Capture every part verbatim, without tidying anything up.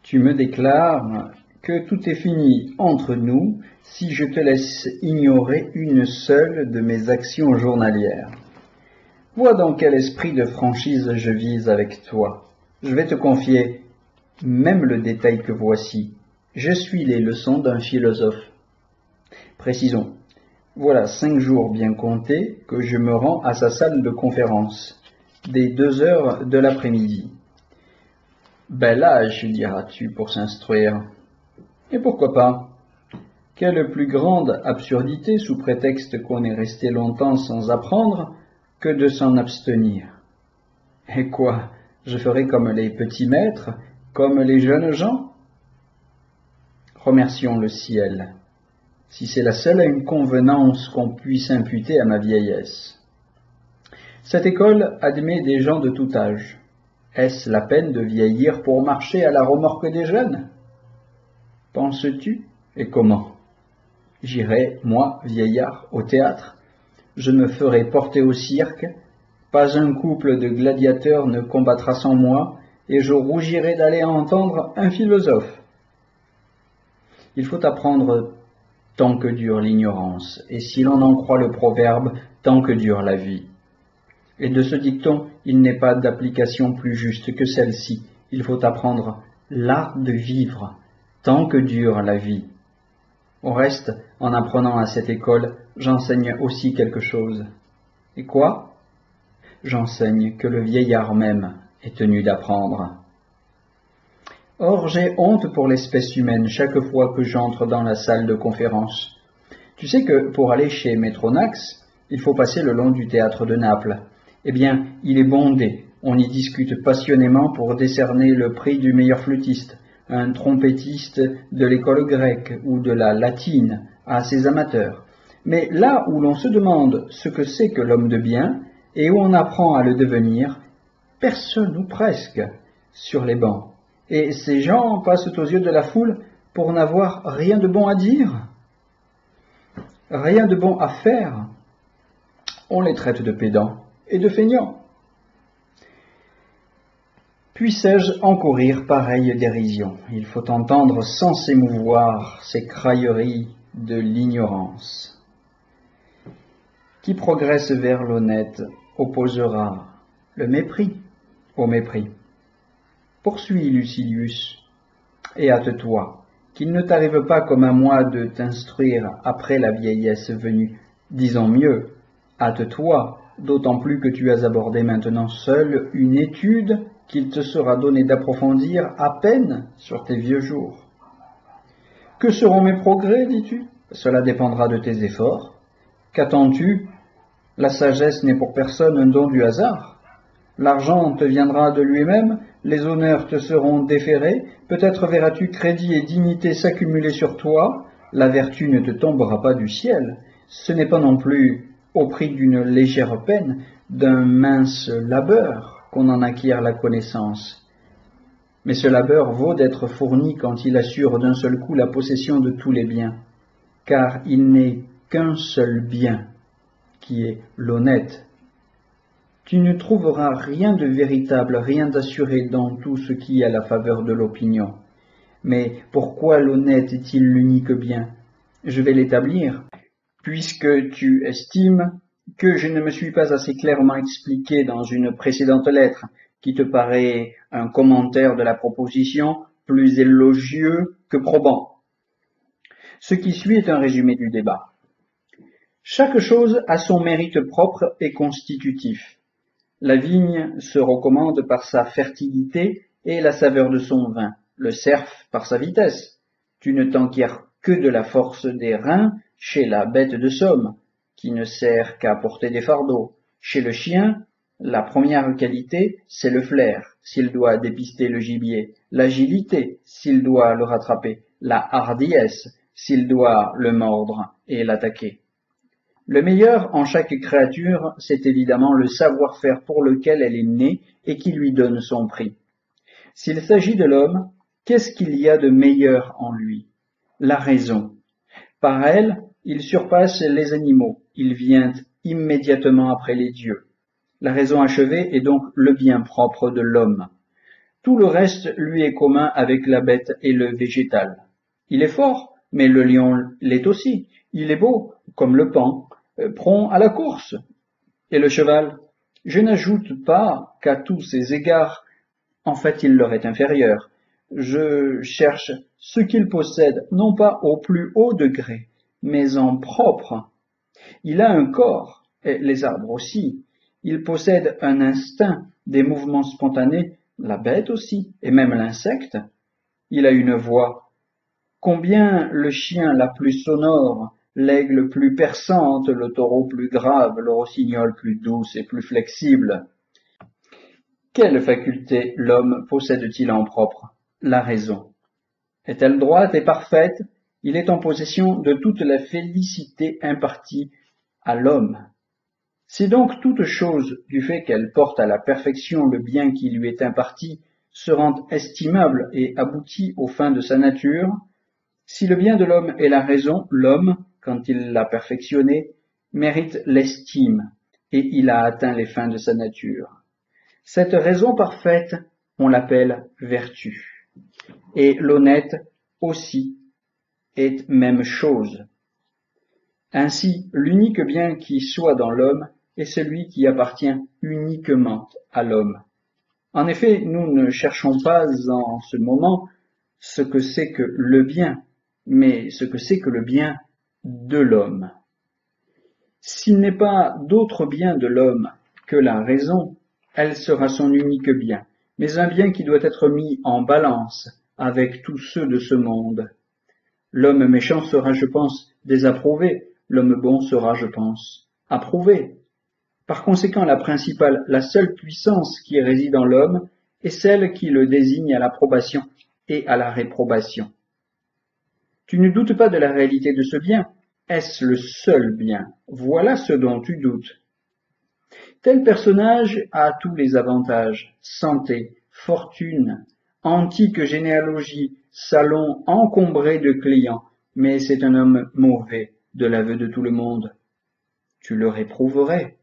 Tu me déclares que tout est fini entre nous si je te laisse ignorer une seule de mes actions journalières. Vois dans quel esprit de franchise je vise avec toi. Je vais te confier même le détail que voici. Je suis les leçons d'un philosophe. Précisons, voilà cinq jours bien comptés que je me rends à sa salle de conférence, dès deux heures de l'après-midi. Bel âge, diras-tu, pour s'instruire. Et pourquoi pas? Quelle plus grande absurdité, sous prétexte qu'on est resté longtemps sans apprendre, que de s'en abstenir. Et quoi, je ferai comme les petits maîtres, comme les jeunes gens? Remercions le ciel, si c'est la seule inconvenance qu'on puisse imputer à ma vieillesse. Cette école admet des gens de tout âge. Est-ce la peine de vieillir pour marcher à la remorque des jeunes? Penses-tu? Et comment? J'irai, moi, vieillard, au théâtre. Je me ferai porter au cirque. Pas un couple de gladiateurs ne combattra sans moi, et je rougirai d'aller entendre un philosophe. Il faut apprendre tant que dure l'ignorance, et si l'on en croit le proverbe, tant que dure la vie. Et de ce dicton, il n'est pas d'application plus juste que celle-ci. Il faut apprendre l'art de vivre, tant que dure la vie. Au reste, en apprenant à cette école, j'enseigne aussi quelque chose. Et quoi? J'enseigne que le vieillard même est tenu d'apprendre. Or, j'ai honte pour l'espèce humaine chaque fois que j'entre dans la salle de conférence. Tu sais que pour aller chez Métronax, il faut passer le long du théâtre de Naples. Eh bien, il est bondé. On y discute passionnément pour décerner le prix du meilleur flûtiste, un trompettiste de l'école grecque ou de la latine à ses amateurs. Mais là où l'on se demande ce que c'est que l'homme de bien et où on apprend à le devenir, personne ou presque sur les bancs. Et ces gens passent aux yeux de la foule pour n'avoir rien de bon à dire, rien de bon à faire. On les traite de pédants et de feignants. Puissais-je encourir pareille dérision? Il faut entendre sans s'émouvoir ces crailleries de l'ignorance. Qui progresse vers l'honnête opposera le mépris au mépris. Poursuis, Lucilius, et hâte-toi, qu'il ne t'arrive pas comme à moi de t'instruire après la vieillesse venue. Disons mieux, hâte-toi, d'autant plus que tu as abordé maintenant seul une étude qu'il te sera donné d'approfondir à peine sur tes vieux jours. Que seront mes progrès, dis-tu? Cela dépendra de tes efforts. Qu'attends-tu? La sagesse n'est pour personne un don du hasard. L'argent te viendra de lui-même, les honneurs te seront déférés, peut-être verras-tu crédit et dignité s'accumuler sur toi, la vertu ne te tombera pas du ciel, ce n'est pas non plus au prix d'une légère peine, d'un mince labeur qu'on en acquiert la connaissance. Mais ce labeur vaut d'être fourni quand il assure d'un seul coup la possession de tous les biens, car il n'est qu'un seul bien, qui est l'honnête. Tu ne trouveras rien de véritable, rien d'assuré dans tout ce qui a la faveur de l'opinion. Mais pourquoi l'honnête est-il l'unique bien? Je vais l'établir, puisque tu estimes que je ne me suis pas assez clairement expliqué dans une précédente lettre, qui te paraît un commentaire de la proposition plus élogieux que probant. Ce qui suit est un résumé du débat. Chaque chose a son mérite propre et constitutif. La vigne se recommande par sa fertilité et la saveur de son vin, le cerf par sa vitesse. Tu ne t'enquiers que de la force des reins chez la bête de somme, qui ne sert qu'à porter des fardeaux. Chez le chien, la première qualité, c'est le flair, s'il doit dépister le gibier, l'agilité, s'il doit le rattraper, la hardiesse, s'il doit le mordre et l'attaquer. Le meilleur en chaque créature, c'est évidemment le savoir-faire pour lequel elle est née et qui lui donne son prix. S'il s'agit de l'homme, qu'est-ce qu'il y a de meilleur en lui? La raison. Par elle, il surpasse les animaux, il vient immédiatement après les dieux. La raison achevée est donc le bien propre de l'homme. Tout le reste lui est commun avec la bête et le végétal. Il est fort, mais le lion l'est aussi. Il est beau, comme le paon, prompt à la course. Et le cheval? Je n'ajoute pas qu'à tous ces égards, en fait, il leur est inférieur. Je cherche ce qu'il possède, non pas au plus haut degré, mais en propre. Il a un corps, et les arbres aussi. Il possède un instinct, des mouvements spontanés, la bête aussi, et même l'insecte. Il a une voix. Combien le chien la plus sonore, l'aigle plus perçante, le taureau plus grave, le rossignol plus douce et plus flexible. Quelle faculté l'homme possède-t-il en propre? La raison. Est-elle droite et parfaite? Il est en possession de toute la félicité impartie à l'homme. Si donc toute chose, du fait qu'elle porte à la perfection le bien qui lui est imparti, se rend estimable et aboutit aux fins de sa nature, si le bien de l'homme est la raison, l'homme, quand il l'a perfectionné, mérite l'estime, et il a atteint les fins de sa nature. Cette raison parfaite, on l'appelle vertu. Et l'honnête aussi est même chose. Ainsi, l'unique bien qui soit dans l'homme est celui qui appartient uniquement à l'homme. En effet, nous ne cherchons pas en ce moment ce que c'est que le bien, mais ce que c'est que le bien de l'homme. S'il n'est pas d'autre bien de l'homme que la raison, elle sera son unique bien, mais un bien qui doit être mis en balance avec tous ceux de ce monde. L'homme méchant sera, je pense, désapprouvé, l'homme bon sera, je pense, approuvé. Par conséquent, la principale, la seule puissance qui réside en l'homme est celle qui le désigne à l'approbation et à la réprobation. Tu ne doutes pas de la réalité de ce bien. Est-ce le seul bien? Voilà ce dont tu doutes. Tel personnage a tous les avantages, santé, fortune, antique généalogie, salon encombré de clients, mais c'est un homme mauvais, de l'aveu de tout le monde. Tu le réprouverais.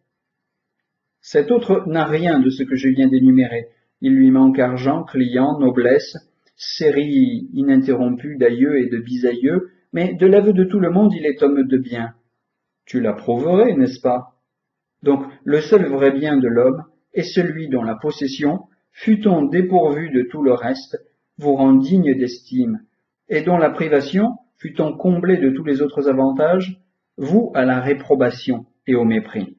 Cet autre n'a rien de ce que je viens d'énumérer. Il lui manque argent, clients, noblesse, série ininterrompue d'aïeux et de bisaïeux, mais de l'aveu de tout le monde, il est homme de bien. Tu l'approuverais, n'est-ce pas? Donc, le seul vrai bien de l'homme est celui dont la possession, fût-on dépourvu de tout le reste, vous rend digne d'estime, et dont la privation, fût-on comblé de tous les autres avantages, vous à la réprobation et au mépris.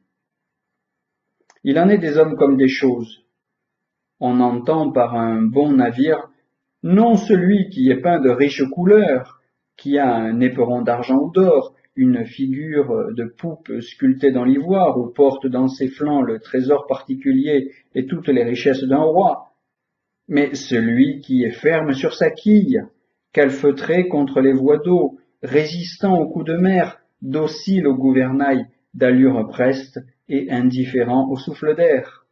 Il en est des hommes comme des choses. On entend par un bon navire non celui qui est peint de riches couleurs, qui a un éperon d'argent ou d'or, une figure de poupe sculptée dans l'ivoire, ou porte dans ses flancs le trésor particulier et toutes les richesses d'un roi, mais celui qui est ferme sur sa quille, calfeutré contre les voies d'eau, résistant aux coups de mer, docile au gouvernail, d'allure preste et indifférent au souffle d'air.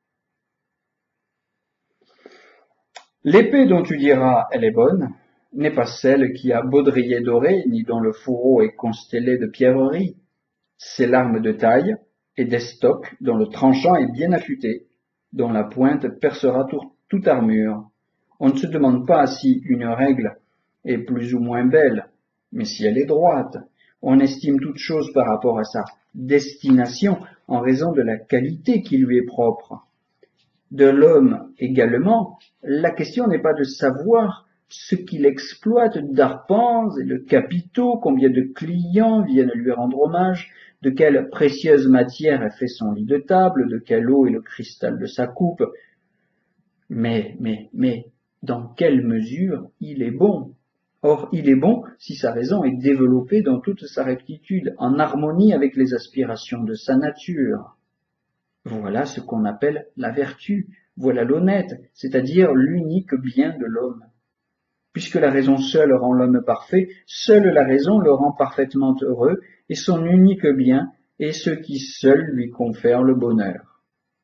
L'épée dont tu diras « elle est bonne » n'est pas celle qui a baudrier doré, ni dont le fourreau est constellé de pierreries. C'est l'arme de taille et d'estoc dont le tranchant est bien affûté, dont la pointe percera tout, toute armure. On ne se demande pas si une règle est plus ou moins belle, mais si elle est droite. On estime toute chose par rapport à sa destination en raison de la qualité qui lui est propre. De l'homme également, la question n'est pas de savoir ce qu'il exploite d'arpents et de capitaux, combien de clients viennent lui rendre hommage, de quelle précieuse matière est fait son lit de table, de quelle eau est le cristal de sa coupe. Mais, mais, mais, dans quelle mesure il est bon? Or, il est bon si sa raison est développée dans toute sa rectitude, en harmonie avec les aspirations de sa nature. Voilà ce qu'on appelle la vertu, voilà l'honnête, c'est-à-dire l'unique bien de l'homme. Puisque la raison seule rend l'homme parfait, seule la raison le rend parfaitement heureux, et son unique bien est ce qui seul lui confère le bonheur.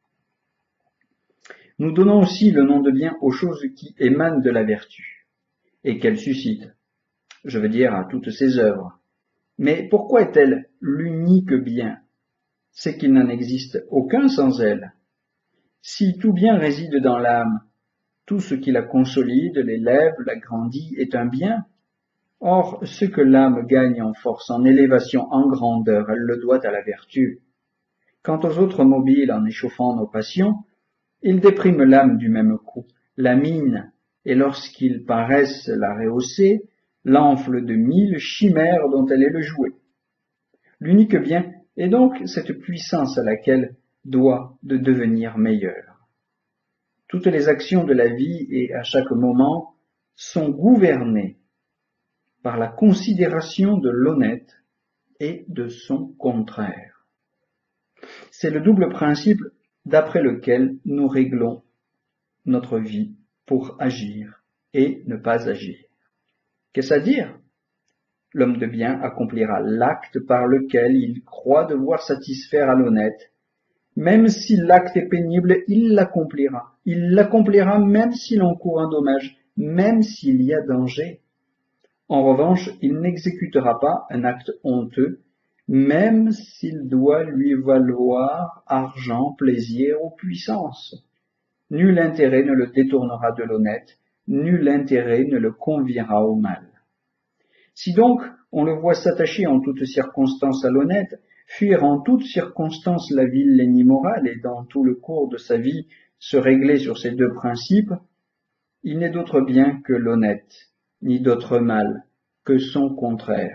Nous donnons aussi le nom de bien aux choses qui émanent de la vertu, et qu'elle suscite, je veux dire à toutes ses œuvres. Mais pourquoi est-elle l'unique bien? C'est qu'il n'en existe aucun sans elle. Si tout bien réside dans l'âme, Tout ce qui la consolide, l'élève, l'agrandit est un bien. Or, ce que l'âme gagne en force, en élévation, en grandeur, elle le doit à la vertu. Quant aux autres mobiles en échauffant nos passions, ils dépriment l'âme du même coup, la minent, et lorsqu'ils paraissent la rehausser, l'enflent de mille chimères dont elle est le jouet. L'unique bien est donc cette puissance à laquelle doit de devenir meilleure. Toutes les actions de la vie et à chaque moment sont gouvernées par la considération de l'honnête et de son contraire. C'est le double principe d'après lequel nous réglons notre vie pour agir et ne pas agir. Qu'est-ce à dire? L'homme de bien accomplira l'acte par lequel il croit devoir satisfaire à l'honnête. Même si l'acte est pénible, il l'accomplira. Il l'accomplira même s'il encourt un dommage, même s'il y a danger. En revanche, il n'exécutera pas un acte honteux, même s'il doit lui valoir argent, plaisir ou puissance. Nul intérêt ne le détournera de l'honnête, nul intérêt ne le conviera au mal. Si donc on le voit s'attacher en toutes circonstances à l'honnête, fuir en toutes circonstances la vilenie morale et dans tout le cours de sa vie se régler sur ces deux principes, il n'est d'autre bien que l'honnête, ni d'autre mal que son contraire.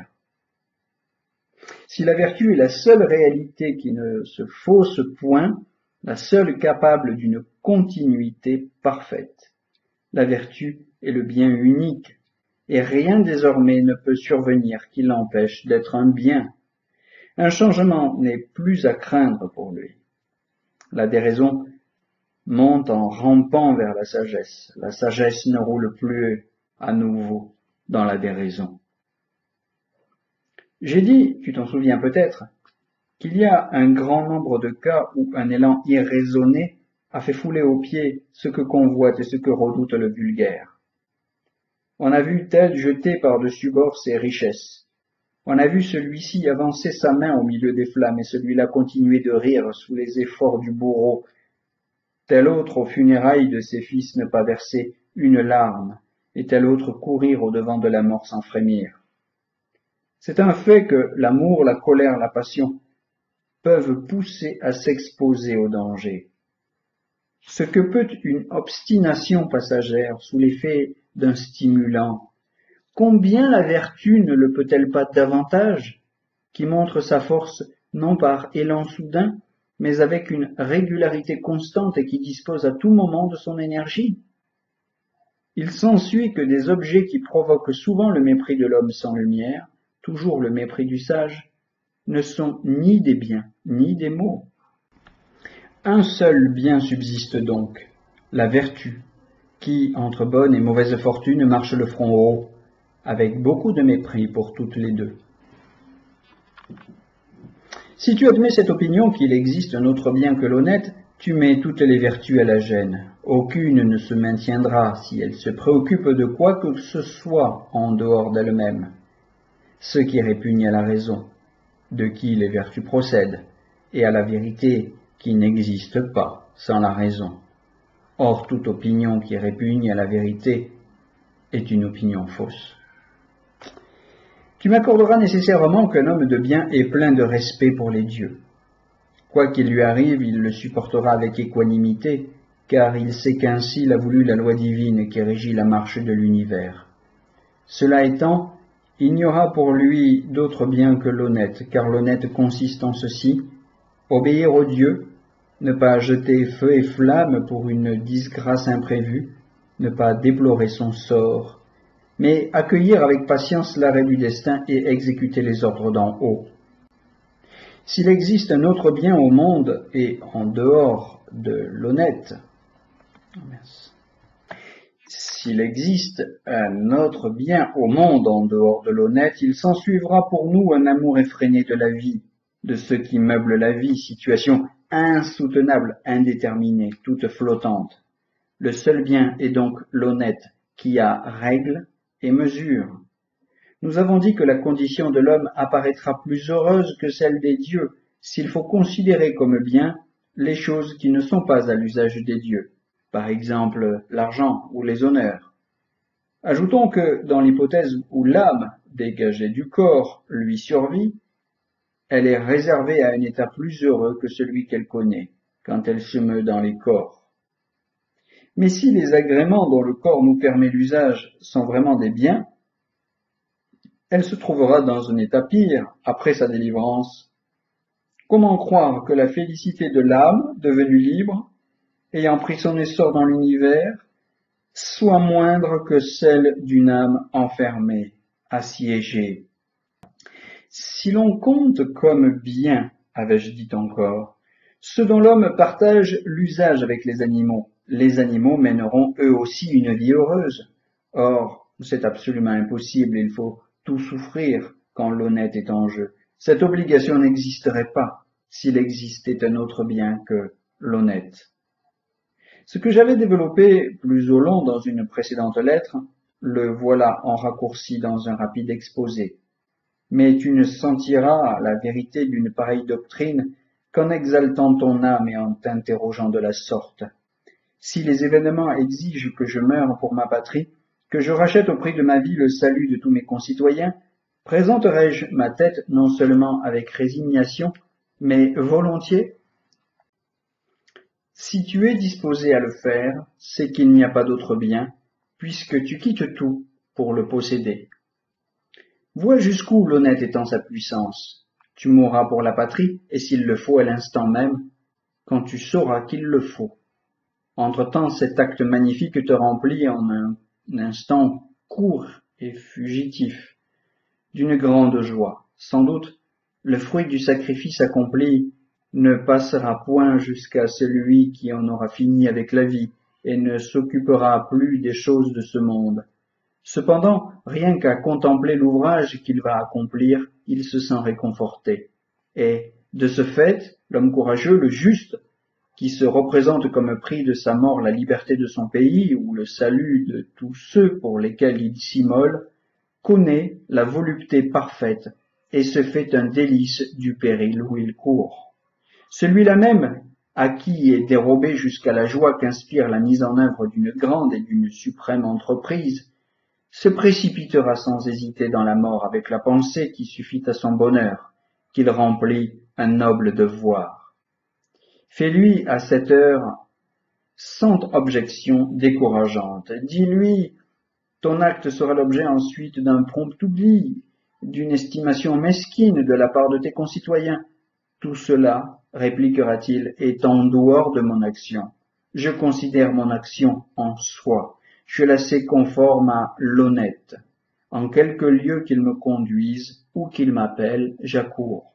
Si la vertu est la seule réalité qui ne se fausse point, la seule capable d'une continuité parfaite, la vertu est le bien unique, et rien désormais ne peut survenir qui l'empêche d'être un bien. Un changement n'est plus à craindre pour lui. La déraison monte en rampant vers la sagesse. La sagesse ne roule plus à nouveau dans la déraison. J'ai dit, tu t'en souviens peut-être, qu'il y a un grand nombre de cas où un élan irraisonné a fait fouler aux pieds ce que convoite et ce que redoute le vulgaire. On a vu tel jeter par-dessus bord ses richesses. On a vu celui-ci avancer sa main au milieu des flammes et celui-là continuer de rire sous les efforts du bourreau. Tel autre aux funérailles de ses fils ne pas verser une larme et tel autre courir au-devant de la mort sans frémir. C'est un fait que l'amour, la colère, la passion peuvent pousser à s'exposer au danger. Ce que peut une obstination passagère sous l'effet d'un stimulant, combien la vertu ne le peut-elle pas davantage, qui montre sa force non par élan soudain, mais avec une régularité constante et qui dispose à tout moment de son énergie? Il s'ensuit que des objets qui provoquent souvent le mépris de l'homme sans lumière, toujours le mépris du sage, ne sont ni des biens, ni des maux. Un seul bien subsiste donc, la vertu, qui, entre bonne et mauvaise fortune, marche le front haut, avec beaucoup de mépris pour toutes les deux. Si tu admets cette opinion qu'il existe un autre bien que l'honnête, tu mets toutes les vertus à la gêne. Aucune ne se maintiendra si elle se préoccupe de quoi que ce soit en dehors d'elle-même. Ce qui répugne à la raison, de qui les vertus procèdent, et à la vérité qui n'existe pas sans la raison. Or, toute opinion qui répugne à la vérité est une opinion fausse. Tu m'accorderas nécessairement qu'un homme de bien est plein de respect pour les dieux. Quoi qu'il lui arrive, il le supportera avec équanimité, car il sait qu'ainsi l'a voulu la loi divine qui régit la marche de l'univers. Cela étant, il n'y aura pour lui d'autre bien que l'honnête, car l'honnête consiste en ceci: obéir aux dieux, ne pas jeter feu et flamme pour une disgrâce imprévue, ne pas déplorer son sort, mais accueillir avec patience l'arrêt du destin et exécuter les ordres d'en haut. S'il existe un autre bien au monde et en dehors de l'honnête, s'il existe un autre bien au monde en dehors de l'honnête, il s'ensuivra pour nous un amour effréné de la vie, de ce qui meuble la vie, situation insoutenable, indéterminée, toute flottante. Le seul bien est donc l'honnête, qui a règle et mesure. Nous avons dit que la condition de l'homme apparaîtra plus heureuse que celle des dieux, s'il faut considérer comme bien les choses qui ne sont pas à l'usage des dieux, par exemple l'argent ou les honneurs. Ajoutons que dans l'hypothèse où l'âme, dégagée du corps, lui survit, elle est réservée à un état plus heureux que celui qu'elle connaît quand elle se meut dans les corps. Mais si les agréments dont le corps nous permet l'usage sont vraiment des biens, elle se trouvera dans un état pire après sa délivrance. Comment croire que la félicité de l'âme, devenue libre, ayant pris son essor dans l'univers, soit moindre que celle d'une âme enfermée, assiégée? Si l'on compte comme bien, avais-je dit encore, ce dont l'homme partage l'usage avec les animaux, les animaux mèneront eux aussi une vie heureuse. Or, c'est absolument impossible, il faut tout souffrir quand l'honnête est en jeu. Cette obligation n'existerait pas s'il existait un autre bien que l'honnête. Ce que j'avais développé plus au long dans une précédente lettre, le voilà en raccourci dans un rapide exposé. Mais tu ne sentiras la vérité d'une pareille doctrine qu'en exaltant ton âme et en t'interrogeant de la sorte. Si les événements exigent que je meure pour ma patrie, que je rachète au prix de ma vie le salut de tous mes concitoyens, présenterai-je ma tête non seulement avec résignation, mais volontiers? Si tu es disposé à le faire, c'est qu'il n'y a pas d'autre bien, puisque tu quittes tout pour le posséder. Vois jusqu'où l'honnête étend sa puissance. Tu mourras pour la patrie, et s'il le faut à l'instant même, quand tu sauras qu'il le faut. Entre-temps, cet acte magnifique te remplit en un instant court et fugitif d'une grande joie. Sans doute, le fruit du sacrifice accompli ne passera point jusqu'à celui qui en aura fini avec la vie et ne s'occupera plus des choses de ce monde. Cependant, rien qu'à contempler l'ouvrage qu'il va accomplir, il se sent réconforté. Et, de ce fait, l'homme courageux, le juste, qui se représente comme prix de sa mort la liberté de son pays ou le salut de tous ceux pour lesquels il s'immole, connaît la volupté parfaite et se fait un délice du péril où il court. Celui-là même, à qui est dérobé jusqu'à la joie qu'inspire la mise en œuvre d'une grande et d'une suprême entreprise, se précipitera sans hésiter dans la mort avec la pensée qui suffit à son bonheur, qu'il remplit un noble devoir. Fais-lui à cette heure cent objections décourageantes. Dis-lui, ton acte sera l'objet ensuite d'un prompt oubli, d'une estimation mesquine de la part de tes concitoyens. Tout cela, répliquera-t-il, est en dehors de mon action. Je considère mon action en soi. Je la sais conforme à l'honnête. En quelque lieu qu'il me conduise ou qu'il m'appelle, j'accours.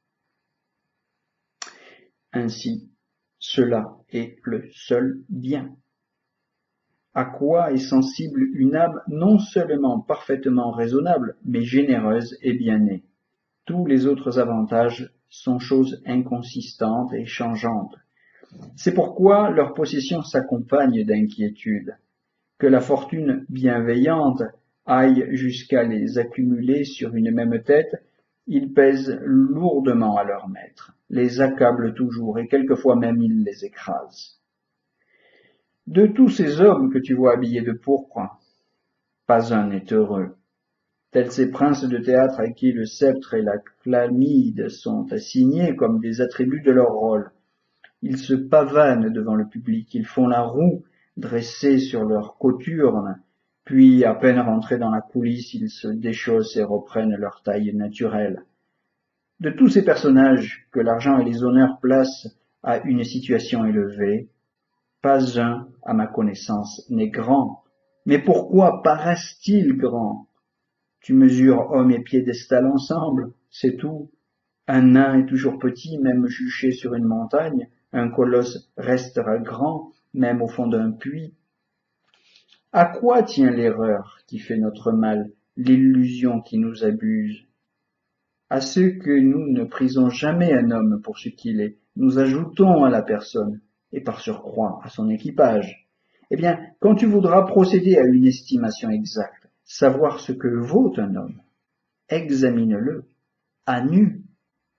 Ainsi, cela est le seul bien. À quoi est sensible une âme non seulement parfaitement raisonnable, mais généreuse et bien née? Tous les autres avantages sont choses inconsistantes et changeantes. C'est pourquoi leur possession s'accompagne d'inquiétude. Que la fortune bienveillante aille jusqu'à les accumuler sur une même tête, ils pèsent lourdement à leur maître, les accablent toujours et quelquefois même ils les écrasent. De tous ces hommes que tu vois habillés de pourpre, pas un n'est heureux. Tels ces princes de théâtre à qui le sceptre et la chlamyde sont assignés comme des attributs de leur rôle. Ils se pavanent devant le public, ils font la roue, dressés sur leur cothurne, puis à peine rentrés dans la coulisse, ils se déchaussent et reprennent leur taille naturelle. De tous ces personnages que l'argent et les honneurs placent à une situation élevée, pas un, à ma connaissance, n'est grand. Mais pourquoi paraissent-ils grands? Tu mesures hommes et piédestal ensemble, c'est tout. Un nain est toujours petit, même juché sur une montagne. Un colosse restera grand, même au fond d'un puits. À quoi tient l'erreur qui fait notre mal, l'illusion qui nous abuse? À ce que nous ne prisons jamais un homme pour ce qu'il est, nous ajoutons à la personne, et par surcroît à son équipage. Eh bien, quand tu voudras procéder à une estimation exacte, savoir ce que vaut un homme, examine-le à nu.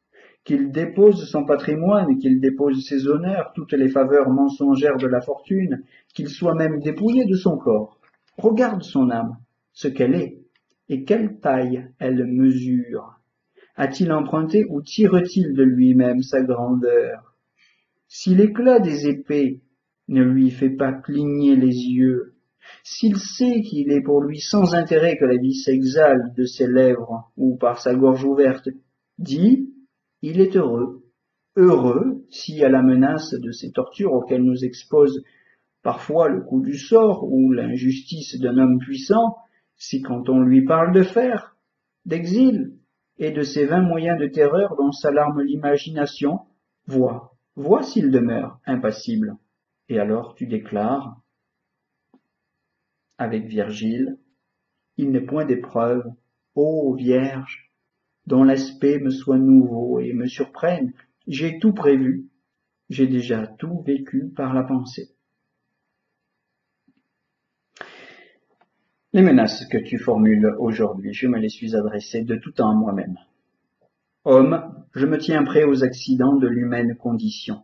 qu'il dépose son patrimoine, qu'il dépose ses honneurs, toutes les faveurs mensongères de la fortune, qu'il soit même dépouillé de son corps. Regarde son âme, ce qu'elle est, et quelle taille elle mesure. A-t-il emprunté ou tire-t-il de lui-même sa grandeur? Si l'éclat des épées ne lui fait pas cligner les yeux, s'il sait qu'il est pour lui sans intérêt que la vie s'exhale de ses lèvres ou par sa gorge ouverte, dis, il est heureux. Heureux si à la menace de ces tortures auxquelles nous expose parfois le coup du sort ou l'injustice d'un homme puissant, si quand on lui parle de fer, d'exil et de ces vains moyens de terreur dont s'alarme l'imagination, vois, vois s'il demeure impassible. Et alors tu déclares, avec Virgile, il n'est point d'épreuve, ô Vierge, dont l'aspect me soit nouveau et me surprenne. J'ai tout prévu, j'ai déjà tout vécu par la pensée. Les menaces que tu formules aujourd'hui, je me les suis adressées de tout temps à moi-même. Homme, je me tiens prêt aux accidents de l'humaine condition.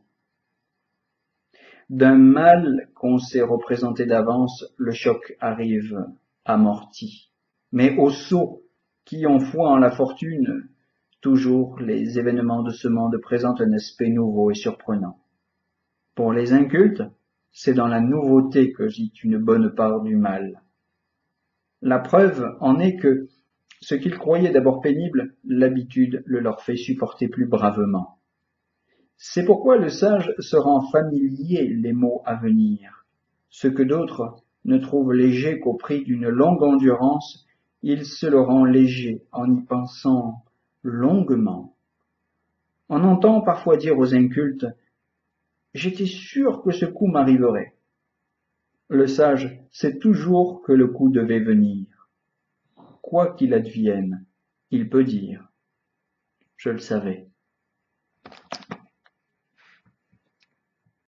D'un mal qu'on s'est représenté d'avance, le choc arrive amorti. Mais aux sots qui ont foi en la fortune, toujours les événements de ce monde présentent un aspect nouveau et surprenant. Pour les incultes, c'est dans la nouveauté que gît une bonne part du mal. La preuve en est que, ce qu'ils croyaient d'abord pénible, l'habitude le leur fait supporter plus bravement. C'est pourquoi le sage se rend familier les maux à venir. Ce que d'autres ne trouvent léger qu'au prix d'une longue endurance, il se le rend léger en y pensant longuement. On entend parfois dire aux incultes « J'étais sûr que ce coup m'arriverait ». Le sage sait toujours que le coup devait venir. Quoi qu'il advienne, il peut dire « Je le savais ».